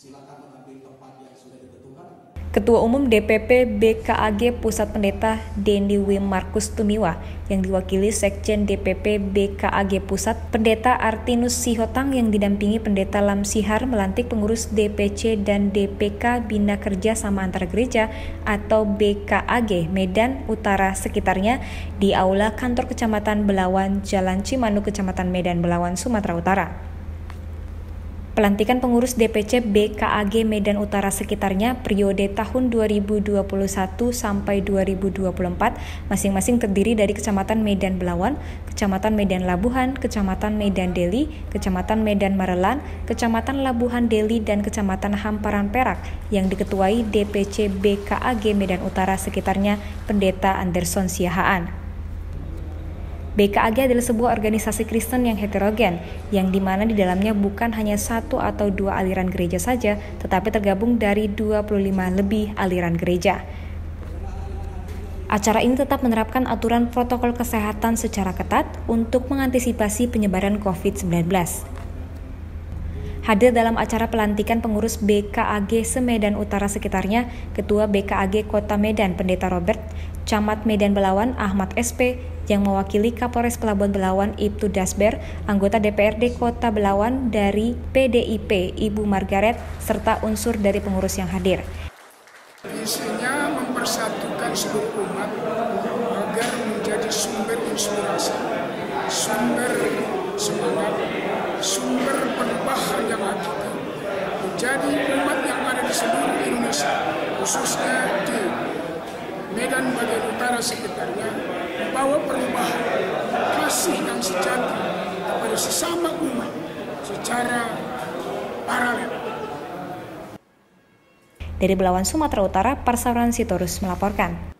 Silakan mengambil tempat yang sudah ditentukan. Ketua Umum DPP BKAG Pusat Pendeta Denny W. Markus Tumiwa yang diwakili Sekjen DPP BKAG Pusat Pendeta Artinus Sihotang yang didampingi Pendeta Lamsihar melantik pengurus DPC dan DPK Bina Kerja Sama Antar Gereja atau BKAG Medan Utara sekitarnya di Aula Kantor Kecamatan Belawan, Jalan Cimanuk, Kecamatan Medan Belawan, Sumatera Utara. Pelantikan pengurus DPC BKAG Medan Utara sekitarnya periode tahun 2021 sampai 2024 masing-masing terdiri dari Kecamatan Medan Belawan, Kecamatan Medan Labuhan, Kecamatan Medan Deli, Kecamatan Medan Marelan, Kecamatan Labuhan Deli, dan Kecamatan Hamparan Perak yang diketuai DPC BKAG Medan Utara sekitarnya Pendeta Anderson Siahaan. BKAG adalah sebuah organisasi Kristen yang heterogen, yang dimana di dalamnya bukan hanya satu atau dua aliran gereja saja, tetapi tergabung dari 25 lebih aliran gereja. Acara ini tetap menerapkan aturan protokol kesehatan secara ketat untuk mengantisipasi penyebaran COVID-19. Hadir dalam acara pelantikan pengurus BKAG Semedan Utara sekitarnya, Ketua BKAG Kota Medan Pendeta Robert, Camat Medan Belawan Ahmad SP, yang mewakili Kapolres Pelabuhan Belawan Ibtu Dasber, anggota DPRD Kota Belawan dari PDIP Ibu Margaret, serta unsur dari pengurus yang hadir. Visinya mempersatukan seluruh umat agar menjadi sumber inspirasi, sumber semangat, sumber perubahan yang hakiki, menjadi umat yang ada di seluruh Indonesia, khususnya di Medan bagian utara sekitarnya, membawa perubahan, kasih yang sejati kepada sesama umat secara paralel. Dari Belawan, Sumatera Utara, Parsawan Sitorus melaporkan.